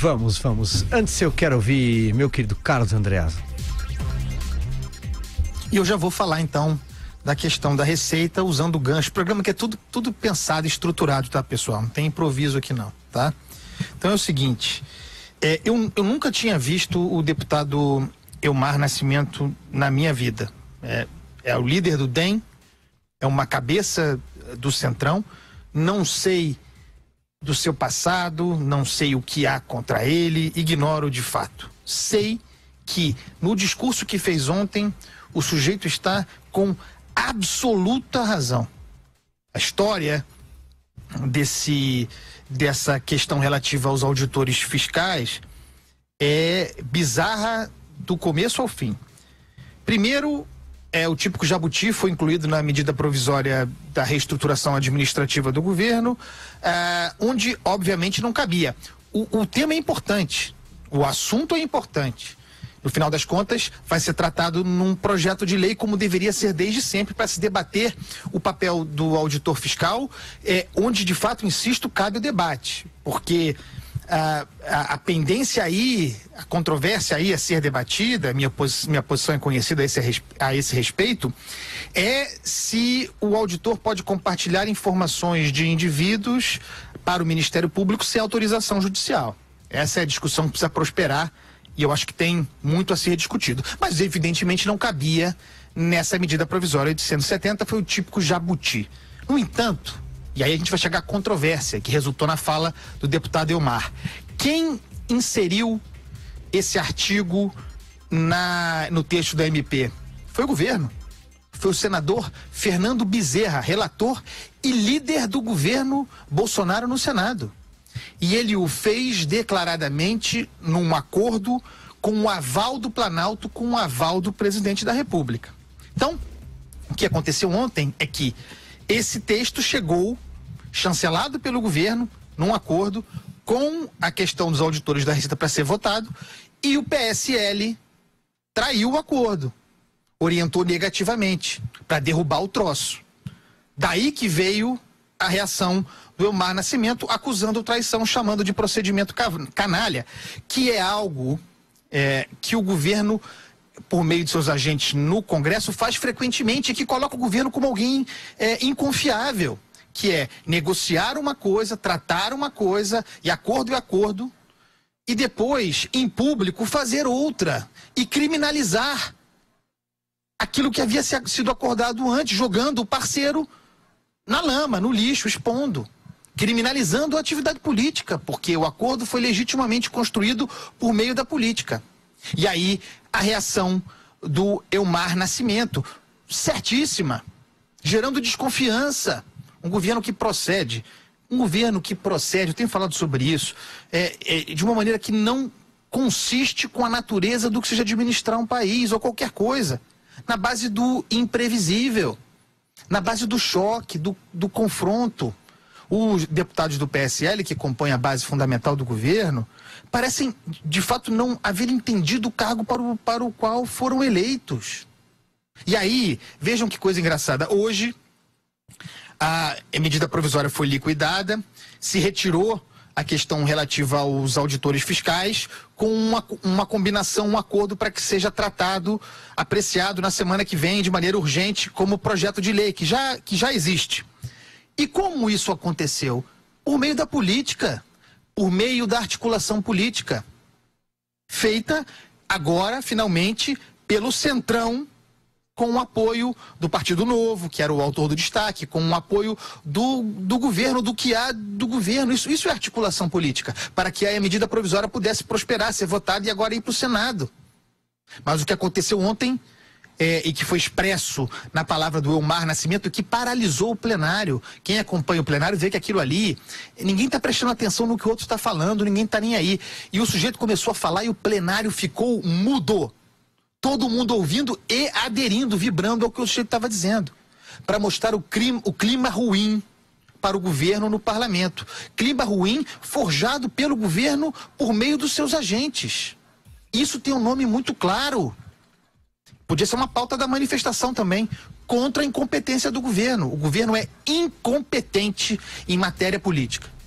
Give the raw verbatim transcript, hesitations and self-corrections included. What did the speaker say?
Vamos, vamos. Antes eu quero ouvir meu querido Carlos Andreasa. E eu já vou falar então da questão da receita usando o gancho. O programa que é tudo, tudo pensado e estruturado, tá, pessoal? Não tem improviso aqui não, tá? Então é o seguinte, é, eu, eu nunca tinha visto o deputado Elmar Nascimento na minha vida. É, é o líder do D E M, é uma cabeça do Centrão, não sei do seu passado, não sei o que há contra ele, ignoro de fato. Sei que no discurso que fez ontem, o sujeito está com absoluta razão. A história desse, dessa questão relativa aos auditores fiscais é bizarra do começo ao fim. Primeiro, é, o típico jabuti foi incluído na medida provisória da reestruturação administrativa do governo, ah, onde obviamente não cabia. O, o tema é importante, o assunto é importante. No final das contas, vai ser tratado num projeto de lei como deveria ser desde sempre, para se debater o papel do auditor fiscal, é, onde de fato, insisto, cabe o debate. Porque a, a, a pendência aí, a controvérsia aí a ser debatida, minha, posi minha posição é conhecida a esse, a esse respeito, é se o auditor pode compartilhar informações de indivíduos para o Ministério Público sem autorização judicial. Essa é a discussão que precisa prosperar. E eu acho que tem muito a ser discutido. Mas, evidentemente, não cabia nessa medida provisória de cento e setenta, foi o típico jabuti. No entanto, e aí a gente vai chegar à controvérsia que resultou na fala do deputado Elmar. Quem inseriu esse artigo na, no texto da M P? Foi o governo. Foi o senador Fernando Bezerra, relator e líder do governo Bolsonaro no Senado. E ele o fez declaradamente num acordo com o aval do Planalto, com o aval do presidente da República. Então, o que aconteceu ontem é que esse texto chegou, chancelado pelo governo, num acordo com a questão dos auditores da Receita para ser votado, e o P S L traiu o acordo, orientou negativamente para derrubar o troço. Daí que veio a reação do Elmar Nascimento, acusando traição, chamando de procedimento canalha, que é algo é, que o governo, por meio de seus agentes no Congresso, faz frequentemente, e que coloca o governo como alguém é, inconfiável, que é negociar uma coisa, tratar uma coisa, e acordo é acordo, e depois, em público, fazer outra, e criminalizar aquilo que havia sido acordado antes, jogando o parceiro na lama, no lixo, expondo, criminalizando a atividade política, porque o acordo foi legitimamente construído por meio da política. E aí, a reação do Elmar Nascimento, certíssima, gerando desconfiança. Um governo que procede, um governo que procede, eu tenho falado sobre isso, é, é, de uma maneira que não consiste com a natureza do que seja administrar um país ou qualquer coisa, na base do imprevisível, na base do choque, do, do confronto. Os deputados do P S L, que compõem a base fundamental do governo, parecem, de fato, não haver entendido o cargo para o, para o qual foram eleitos. E aí, vejam que coisa engraçada. Hoje, a medida provisória foi liquidada, se retirou a questão relativa aos auditores fiscais, com uma, uma combinação, um acordo para que seja tratado, apreciado na semana que vem de maneira urgente como projeto de lei, que já, que já existe. E como isso aconteceu? Por meio da política, por meio da articulação política, feita agora, finalmente, pelo Centrão, com o apoio do Partido Novo, que era o autor do destaque, com o apoio do, do governo, do que há do governo. Isso, isso é articulação política, para que a medida provisória pudesse prosperar, ser votada e agora ir para o Senado. Mas o que aconteceu ontem, é, e que foi expresso na palavra do Elmar Nascimento, que paralisou o plenário. Quem acompanha o plenário vê que aquilo ali, ninguém está prestando atenção no que o outro está falando, ninguém está nem aí. E o sujeito começou a falar e o plenário ficou mudo. Todo mundo ouvindo e aderindo, vibrando ao que o sujeito estava dizendo, para mostrar o clima, o clima ruim para o governo no parlamento. Clima ruim forjado pelo governo por meio dos seus agentes. Isso tem um nome muito claro. Podia ser uma pauta da manifestação também, contra a incompetência do governo. O governo é incompetente em matéria política.